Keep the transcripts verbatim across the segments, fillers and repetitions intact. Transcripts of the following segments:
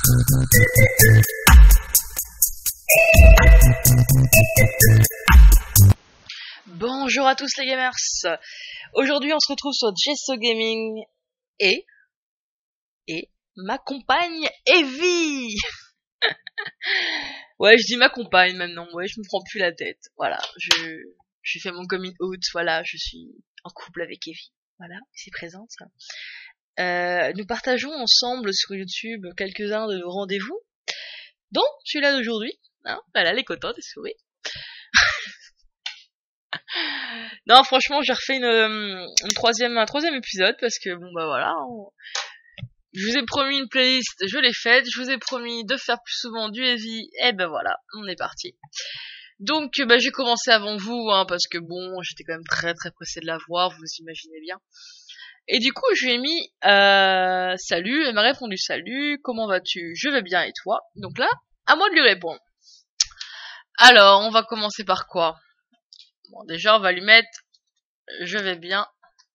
Bonjour à tous les gamers. Aujourd'hui on se retrouve sur Gesso Gaming et et ma compagne Evie. Ouais, je dis ma compagne maintenant. Ouais, je me prends plus la tête. Voilà, je j'ai fait mon coming out. Voilà, je suis en couple avec Evie. Voilà, c'est présente. Euh, nous partageons ensemble sur YouTube quelques-uns de nos rendez-vous, dont celui-là d'aujourd'hui. Hein, voilà, elle est contente, elle sourit. Non, franchement, j'ai refait une, une troisième, un troisième épisode parce que bon bah voilà. On... Je vous ai promis une playlist, je l'ai faite. Je vous ai promis de faire plus souvent du heavy, et ben voilà, on est parti. Donc bah j'ai commencé avant vous, hein, parce que bon, j'étais quand même très très pressée de la voir, vous imaginez bien. Et du coup, je lui ai mis euh, salut, elle m'a répondu salut, comment vas-tu? Je vais bien et toi? Donc là, à moi de lui répondre. Alors, on va commencer par quoi? Bon, déjà, on va lui mettre je vais bien,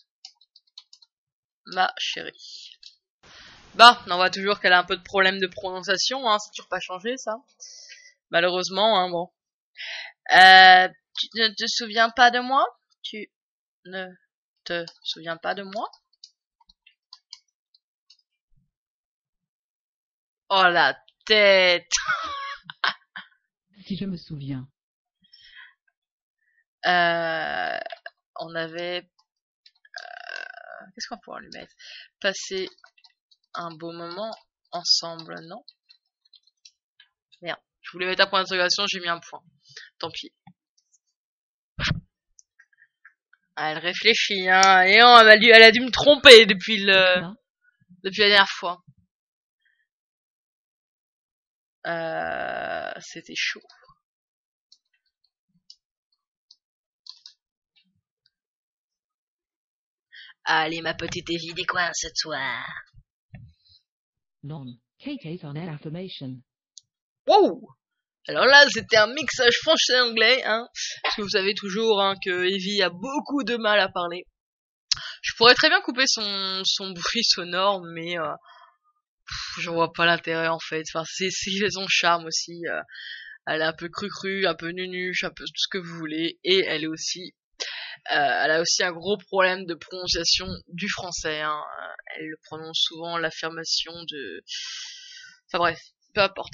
ma chérie. Bah, on voit toujours qu'elle a un peu de problème de prononciation, hein, c'est toujours pas changé ça. Malheureusement, hein, bon. Euh, tu ne te souviens pas de moi? Tu ne te souviens pas de moi? Oh la tête. Si je me souviens. Euh, on avait... Euh, qu'est-ce qu'on va pouvoir lui mettre? Passer un beau moment ensemble, non? Merde, je voulais mettre un point d'interrogation, j'ai mis un point. Tant pis. Ah, elle réfléchit, hein. Et non, elle a dû, elle a dû me tromper depuis le, depuis la dernière fois. Euh, c'était chaud. Allez, ma petite Evie, des coins ce soir. Non, Kate on air affirmation. Wow! Alors là, c'était un mixage français-anglais, hein. Parce que vous savez toujours, hein, que Evie a beaucoup de mal à parler. Je pourrais très bien couper son, son bruit sonore, mais, euh, pff, je vois pas l'intérêt, en fait. Enfin, c'est, c'est son charme aussi. Euh, elle est un peu cru-cru, un peu nunuche, un peu tout ce que vous voulez. Et elle est aussi, euh, elle a aussi un gros problème de prononciation du français, hein. Elle prononce souvent l'affirmation de... Enfin bref, peu importe.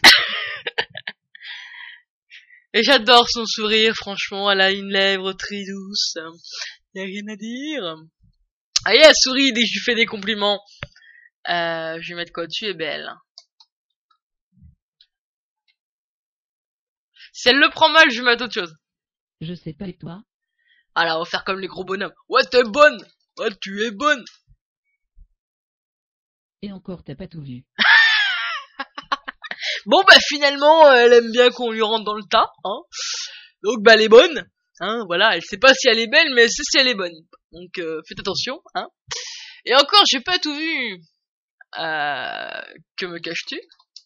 Et j'adore son sourire, franchement, elle a une lèvre très douce. Y a rien à dire. Ah, elle sourit dès que je lui fais des compliments. Euh, je vais mettre quoi? Tu es belle. Si elle le prend mal, je vais mettre autre chose. Je sais pas et toi? Alors, on va faire comme les gros bonhommes. Ouais, t'es bonne. Ouais, tu es bonne. Et encore t'as pas tout vu. Bon, bah finalement, elle aime bien qu'on lui rentre dans le tas, hein. Donc, bah elle est bonne. Hein, voilà, elle sait pas si elle est belle, mais elle sait si elle est bonne. Donc, euh, faites attention, hein. Et encore, j'ai pas tout vu. Euh, que me caches-tu?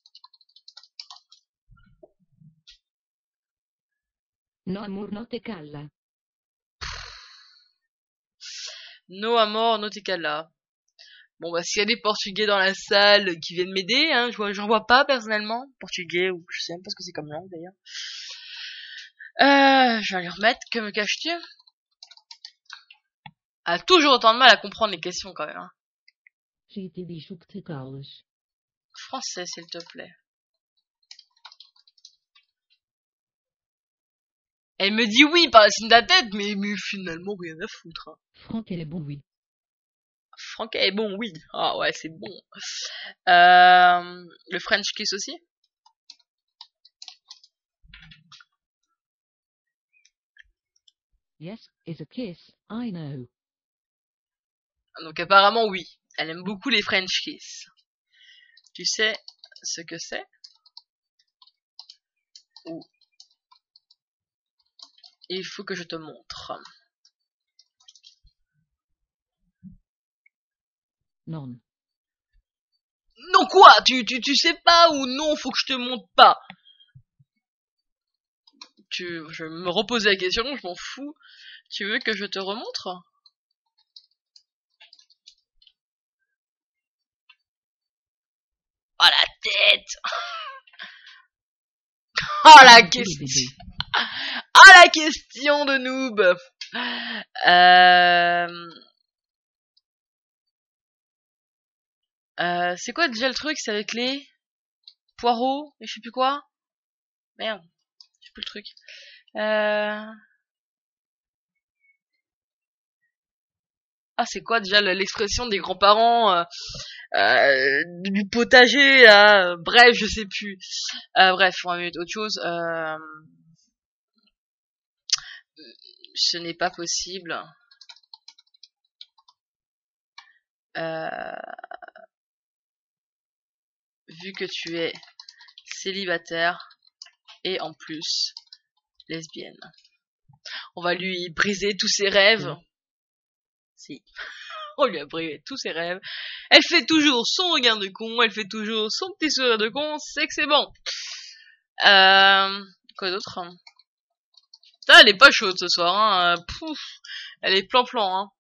No amor no te calla. No amor, no te cala. Bon bah s'il y a des portugais dans la salle qui viennent m'aider, hein, je vois, j'en vois pas personnellement. Portugais, ou je sais même pas ce que c'est comme langue d'ailleurs. Euh, je vais lui remettre, que me caches-tu? Elle a toujours autant de mal à comprendre les questions quand même, hein. J'ai été dit que te calles. Français s'il te plaît. Elle me dit oui par la signe de la tête, mais, mais finalement rien à foutre, hein. Franck elle est bon oui. Franck est bon, oui. Ah ouais, c'est bon. Euh, le French kiss aussi. Yes, is a kiss, I know. Donc apparemment oui. Elle aime beaucoup les French kiss. Tu sais ce que c'est? Ou il faut que je te montre. Non. Non quoi? Tu, tu, tu sais pas ou non, faut que je te montre pas? Tu, je me reposer la question, je m'en fous. Tu veux que je te remontre? Oh la tête. Oh la question. Oh la question de noob. Euh... Euh, c'est quoi déjà le truc? C'est avec les poireaux et je sais plus quoi. Merde, je sais plus le truc. Euh... Ah, c'est quoi déjà l'expression des grands-parents euh, euh, du potager là. Bref, je sais plus. Euh, bref, on va mettre autre chose. Euh... Ce n'est pas possible. Euh... Vu que tu es célibataire et en plus lesbienne. On va lui briser tous ses rêves. Mmh. Si. On lui a brisé tous ses rêves. Elle fait toujours son regard de con, elle fait toujours son petit sourire de con, c'est que c'est bon. Euh... Quoi d'autre? Putain, elle est pas chaude ce soir, hein. Pouf. Elle est plan-plan, hein.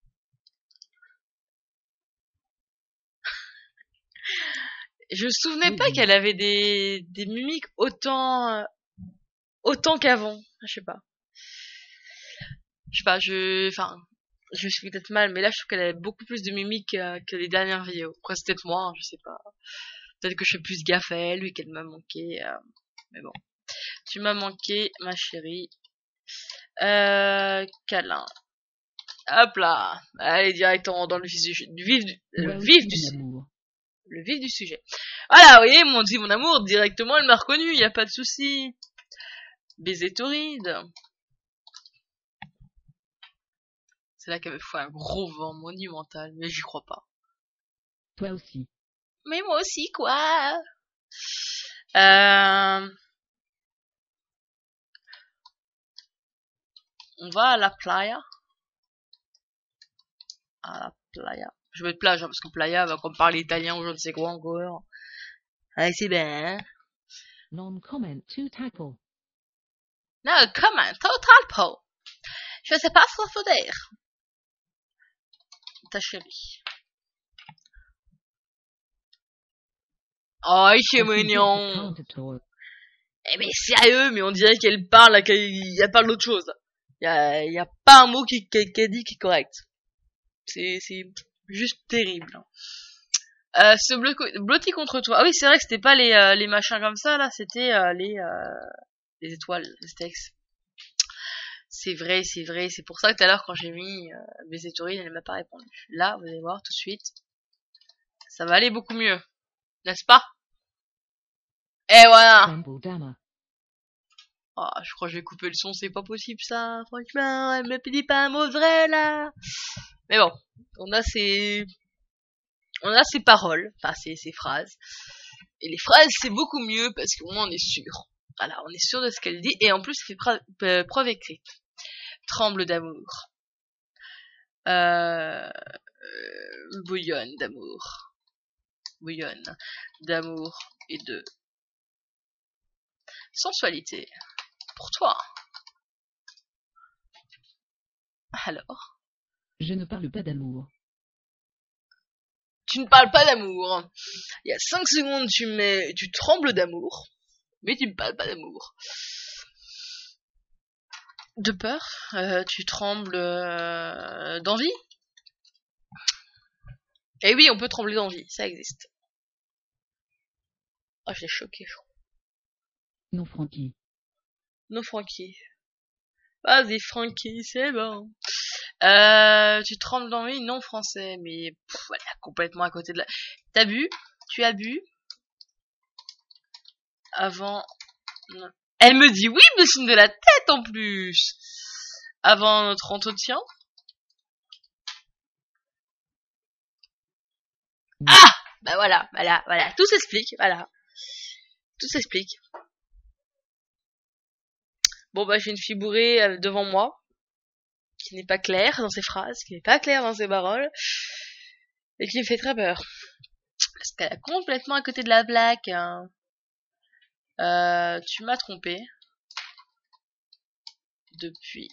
Je me souvenais pas qu'elle avait des, des mimiques autant, euh, autant qu'avant. Je sais pas. Je sais pas, je, enfin, je suis peut-être mal, mais là, je trouve qu'elle avait beaucoup plus de mimiques euh, que les dernières vidéos. Après, c'est peut-être moi, hein, je sais pas. Peut-être que je fais plus gaffe à elle, lui, qu'elle m'a manqué. Euh, mais bon. Tu m'as manqué, ma chérie. Euh, câlin. Hop là. Allez, directement dans le vif du, du vif du, le Ouais, vif du sujet. Le vif du sujet. Voilà, vous voyez, mon dit mon amour, directement, elle m'a reconnu, y a pas de souci. Baiser torride. C'est là qu'elle me fait un gros vent monumental, mais j'y crois pas. Toi aussi. Mais moi aussi, quoi. Euh... On va à la playa. À la playa. Je vais être plage, hein, parce que playa va qu'on parle italien ou je ne sais quoi encore. Allez, c'est bien, hein. Non-comment to tackle. No comment, total po. Je sais pas ce qu'il faut dire. Ta chérie. Oh, c'est mignon. Eh mais sérieux, mais on dirait qu'elle parle, qu'elle parle d'autre chose. Il y a, y a pas un mot qui, qui, qui a dit qui est correct. C'est, c'est juste terrible. Euh, ce blo- blotti contre toi. Ah oui, c'est vrai que c'était pas les, euh, les machins comme ça, là. C'était euh, les, euh, les étoiles, les steaks. C'est vrai, c'est vrai. C'est pour ça que tout à l'heure, quand j'ai mis euh, mes étoiles, elle m'a pas répondu. Là, vous allez voir tout de suite. Ça va aller beaucoup mieux. N'est-ce pas? Et voilà. Oh, je crois que je vais couper le son, c'est pas possible ça. Franchement, elle me dit pas un mot vrai là. Mais bon, on a ces, on a ces paroles, enfin ces, ces phrases. Et les phrases, c'est beaucoup mieux parce qu'au moins on est sûr. Voilà, on est sûr de ce qu'elle dit et en plus, c'est preuve, euh, preuve écrite. Tremble d'amour. Euh, euh, bouillonne d'amour. Bouillonne d'amour et de sensualité. Pour toi. Alors? Je ne parle pas d'amour. Tu ne parles pas d'amour. Il y a cinq secondes, tu mets, tu trembles d'amour, mais tu ne parles pas d'amour. De peur, euh, tu trembles euh, d'envie. Eh oui, on peut trembler d'envie, ça existe. Ah, oh, je l'ai choqué, je crois. Non, Francky. Non, Francky. Vas-y, Francky, c'est bon. Euh, tu trembles d'envie, non français, mais pff, elle est complètement à côté de la... T'as bu? Tu as bu? Avant... Non. Elle me dit oui, me signe de la tête en plus. Avant notre entretien. Oui. Ah! Bah voilà, voilà, voilà. Tout s'explique, voilà. Tout s'explique. Bon bah j'ai une fille bourrée devant moi. Qui n'est pas claire dans ses phrases, qui n'est pas claire dans ses paroles. Et qui me fait très peur. Parce qu'elle est complètement à côté de la plaque. Hein. Euh, tu m'as trompé. Depuis.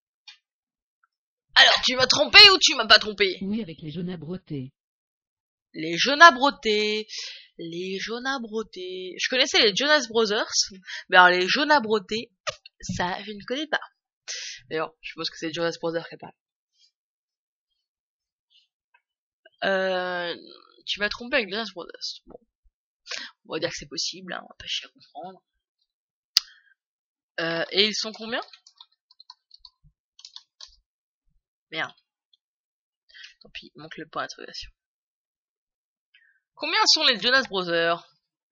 Alors, tu m'as trompé ou tu m'as pas trompé? Oui, avec les jeunes abrotés. les Jonas Brothés, les Jonas Brothés. Je connaissais les Jonas Brothers, mais alors les Jonas Brothés, ça, je ne connais pas. D'ailleurs, je suppose que c'est les Jonas Brothers qui parlent. Euh, tu m'as trompé avec Jonas Brothers. Bon, on va dire que c'est possible, hein, on va pas chier à comprendre. Euh, et ils sont combien? Merde. Tant pis, il manque le point d'interrogation. Combien sont les Jonas Brothers?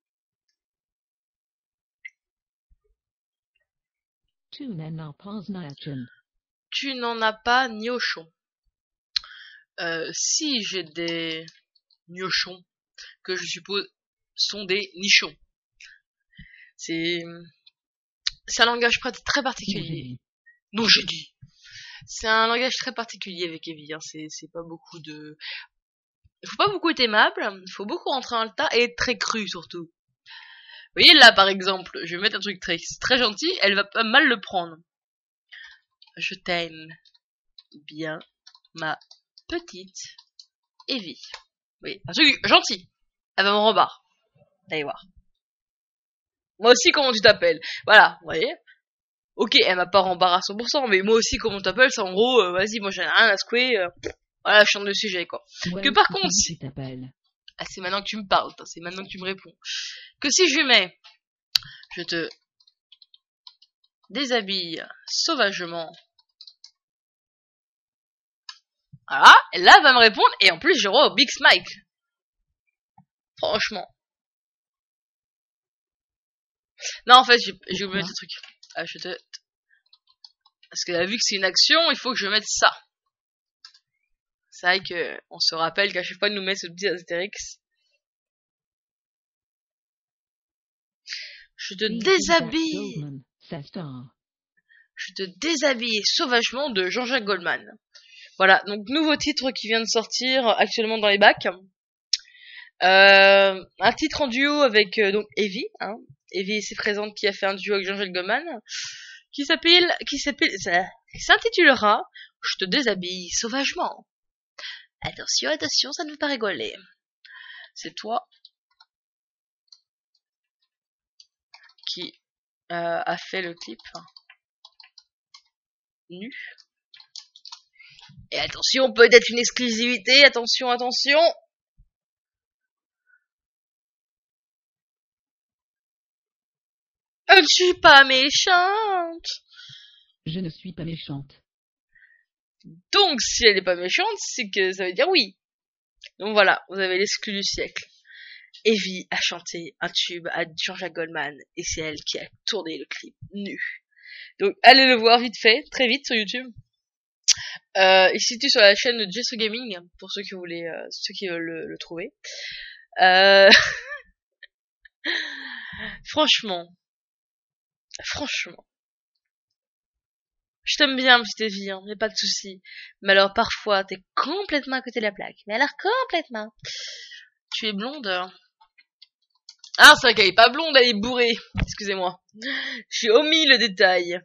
Tu n'en as pas ni Tu n'en as pas niochon. Euh, si j'ai des niochons, que je suppose sont des nichons. C'est, c'est un langage très particulier. Non, j'ai dit. C'est un langage très particulier avec Evie, hein. C'est, c'est pas beaucoup de... Il faut pas beaucoup être aimable, il faut beaucoup rentrer dans le tas et être très cru surtout. Vous voyez là par exemple, je vais mettre un truc très, très gentil, elle va pas mal le prendre. Je t'aime bien, ma petite Evie. Oui, un truc gentil. Elle va me rembarrer. Allez voir. Moi aussi, comment tu t'appelles? Voilà, vous voyez. Ok, elle m'a pas rembarré à cent pour cent, mais moi aussi, comment tu t'appelles? C'est en gros, euh, vas-y, moi j'en ai rien à secouer. Euh, voilà, je chante le sujet, quoi. Ouais, que par contre, si... ah, c'est maintenant que tu me parles, c'est maintenant que tu me réponds. Que si je mets, je te déshabille sauvagement. Voilà, et là, elle va me répondre, et en plus, j'ai droit au Big Smile. Franchement. Non, en fait, j'ai oublié ce truc. Ah, je te... Parce que vu que c'est une action, il faut que je mette ça. C'est vrai que on se rappelle qu'à chaque fois, nous met ce petit astérix. Je te déshabille. Je te déshabille sauvagement de Jean-Jacques Goldman. Voilà, donc nouveau titre qui vient de sortir actuellement dans les bacs. Euh, un titre en duo avec euh, donc Evie, hein. Evie ici présente qui a fait un duo avec Jean-Jacques Goldman, qui s'appelle, qui s'appelle, ça s'intitulera Je te déshabille sauvagement. Attention, attention, ça ne veut pas rigoler. C'est toi qui euh, a fait le clip nu. Et attention, peut-être une exclusivité, attention, attention. Je ne suis pas méchante. Je ne suis pas méchante. Donc, si elle n'est pas méchante, c'est que ça veut dire oui. Donc voilà, vous avez l'exclu du siècle. Evie a chanté un tube à Jean-Jacques Goldman et c'est elle qui a tourné le clip nu. Donc allez le voir vite fait, très vite sur YouTube. Euh, il se situe sur la chaîne de Jesso Gaming pour ceux qui voulaient, euh, ceux qui veulent le, le trouver. Euh... franchement, franchement, je t'aime bien, petite Evie, hein, y'a pas de souci. Mais alors parfois t'es complètement à côté de la plaque. Mais alors complètement. Tu es blonde. Ah, c'est vrai qu'elle est pas blonde, elle est bourrée. Excusez-moi. J'ai omis le détail.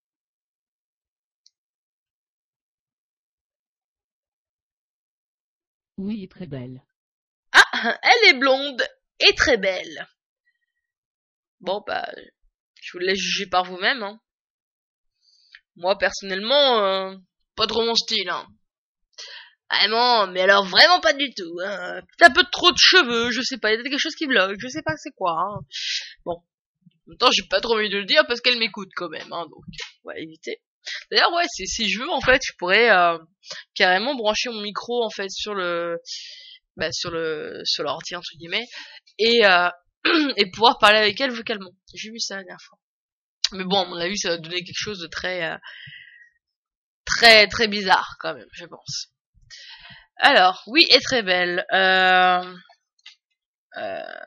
Oui, très belle. Ah, elle est blonde et très belle. Bon, bah, je vous laisse juger par vous-même. Hein. Moi, personnellement, euh, pas trop mon style. Hein. Vraiment, mais alors vraiment pas du tout. Hein. Un peu trop de cheveux, je sais pas, il y a quelque chose qui bloque, je sais pas c'est quoi. Hein. Bon, en même temps, j'ai pas trop envie de le dire parce qu'elle m'écoute quand même, hein, donc on va éviter. D'ailleurs, ouais, si, si je veux, en fait, je pourrais euh, carrément brancher mon micro en fait sur le, bah, sur le, sur l'ordi entre guillemets, et euh, et pouvoir parler avec elle vocalement. J'ai vu ça la dernière fois. Mais bon, à mon avis, ça va donner quelque chose de très, euh, très, très bizarre quand même, je pense. Alors, oui, est très belle. Euh... Euh...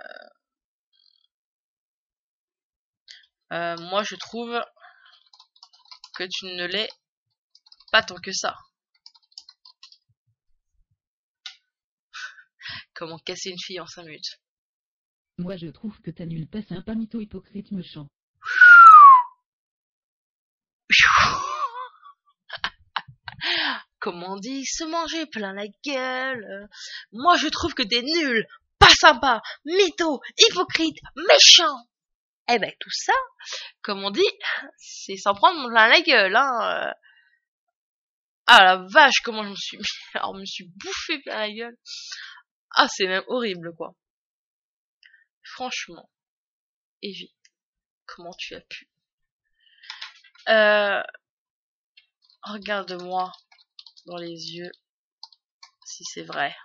Euh, moi, je trouve que tu ne l'es pas tant que ça. Comment casser une fille en cinq minutes? Moi, je trouve que t'as nul pas sympa, mytho, hypocrite, méchant. comment on dit, se manger plein la gueule. Euh, moi, je trouve que t'es nul, pas sympa, mytho, hypocrite, méchant. Eh ben, tout ça, comme on dit, c'est s'en prendre plein la gueule, hein. Euh. Ah la vache, comment je me suis mis, alors je me suis bouffé plein la gueule. Ah, c'est même horrible, quoi. Franchement. Evie, comment tu as pu? Euh, regarde-moi dans les yeux, si c'est vrai.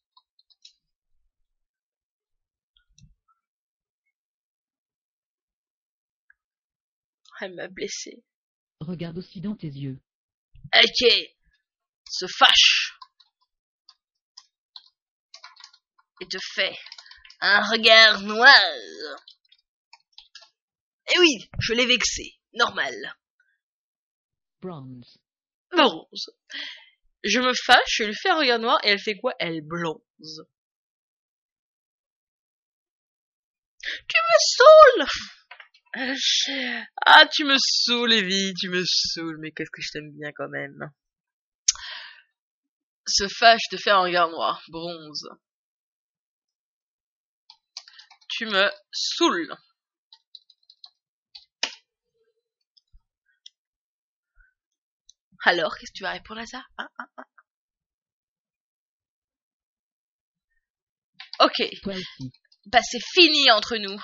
Elle m'a blessé. Regarde aussi dans tes yeux. Ok, se fâche et te fait un regard noir. Eh oui, je l'ai vexé, normal. Bronze. Bronze. Je me fâche, je lui fais un regard noir et elle fait quoi? Elle bronze. Tu me saoules! Ah, tu me saoules, Evie, tu me saoules, mais qu'est-ce que je t'aime bien quand même. Se fâche, te fait un regard noir, bronze. Tu me saoules. Alors, qu'est-ce que tu vas répondre à ça, hein, hein, hein? Ok. Toi aussi. Bah, c'est fini entre nous.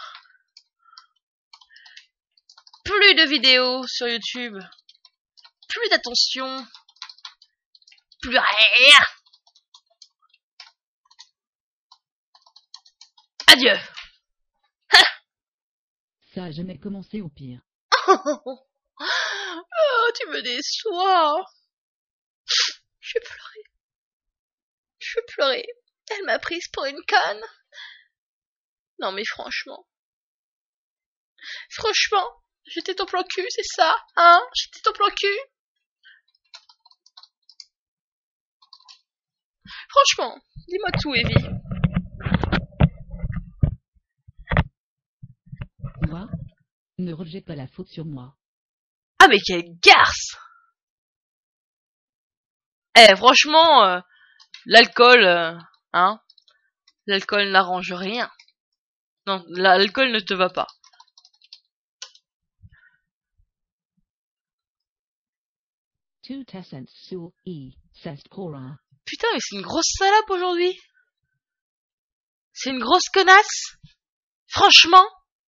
Plus de vidéos sur YouTube. Plus d'attention. Plus rien. Adieu. Ça a jamais commencé au pire. Oh, tu me déçois. Je vais pleurer. Je vais pleurer. Elle m'a prise pour une conne. Non mais franchement. Franchement, j'étais ton plan cul, c'est ça, hein? J'étais ton plan cul. Franchement, dis-moi tout, Evie. Moi, ne rejette pas la faute sur moi. Ah mais quelle garce! Eh, franchement, euh, l'alcool, euh, hein? L'alcool n'arrange rien. Non, l'alcool ne te va pas. Tu t'assentes sur I, c'est Cora. Putain, mais c'est une grosse salope aujourd'hui. C'est une grosse connasse. Franchement.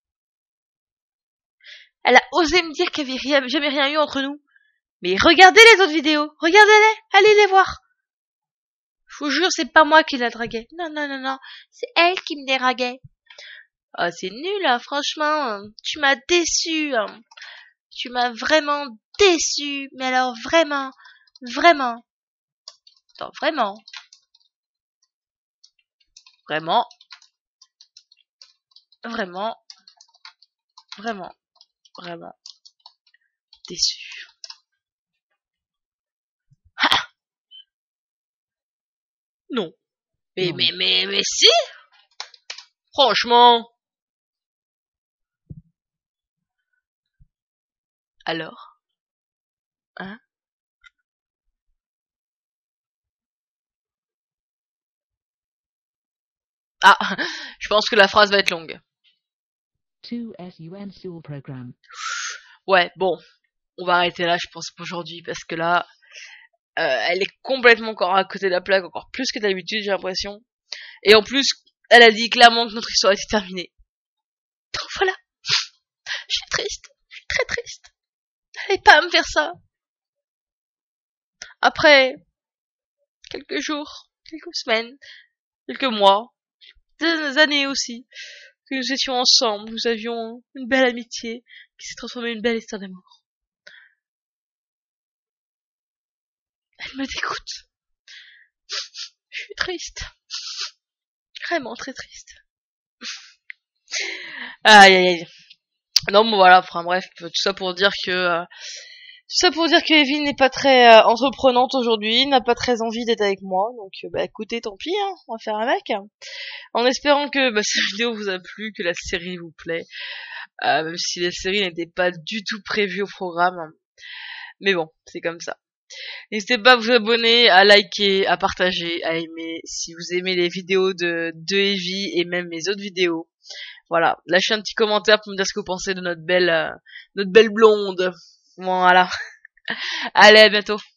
Elle a osé me dire qu'il n'y avait jamais rien eu entre nous. Mais regardez les autres vidéos. Regardez-les. Allez les voir. Je vous jure, c'est pas moi qui la draguais. Non, non, non, non. C'est elle qui me déraguait. Ah, c'est nul, hein, franchement. Tu m'as déçu. Hein. Tu m'as vraiment déçu. Mais alors, vraiment. Vraiment. Attends, vraiment. Vraiment. Vraiment. Vraiment. Vraiment. Déçu. Ah non. Mais, Non. mais, mais, mais si. Franchement. Alors. Hein? Ah, je pense que la phrase va être longue. two S U N Soul Program. Ouais, bon, on va arrêter là, je pense, pour aujourd'hui, parce que là, euh, elle est complètement encore à côté de la plaque, encore plus que d'habitude, j'ai l'impression. Et en plus, elle a dit clairement que notre histoire était terminée. Donc voilà, je suis triste, je suis très triste. N'allez pas me faire ça. Après quelques jours, quelques semaines, quelques mois, des années aussi, que nous étions ensemble, nous avions une belle amitié qui s'est transformée en une belle histoire d'amour. Elle me dégoûte. Je suis triste. Vraiment très triste. Aïe aïe aïe. Non bon voilà, enfin bref, tout ça pour dire que euh, tout ça pour dire que Evie n'est pas très euh, entreprenante aujourd'hui, n'a pas très envie d'être avec moi, donc euh, bah écoutez, tant pis, hein, on va faire avec. En espérant que bah, cette vidéo vous a plu, que la série vous plaît, euh, même si la série n'était pas du tout prévue au programme. Mais bon, c'est comme ça. N'hésitez pas à vous abonner, à liker, à partager, à aimer si vous aimez les vidéos de, de Evie et même mes autres vidéos. Voilà, lâchez un petit commentaire pour me dire ce que vous pensez de notre belle, euh, notre belle blonde. Voilà. Allez, à bientôt.